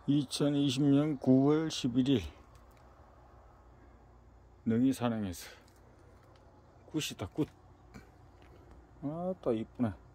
2020년 9월 11일 능이 산행에서 굿이다 굿. 아따 이쁘네.